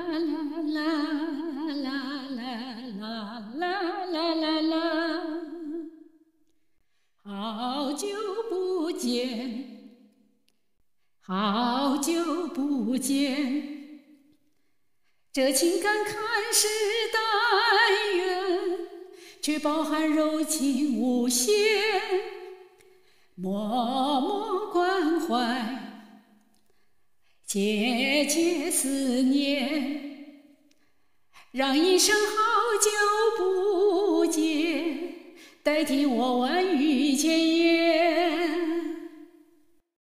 好久不见，好久不见，这情感看似但愿，却饱含柔情无限。默默关怀，切切思念，让一声好久不见代替我万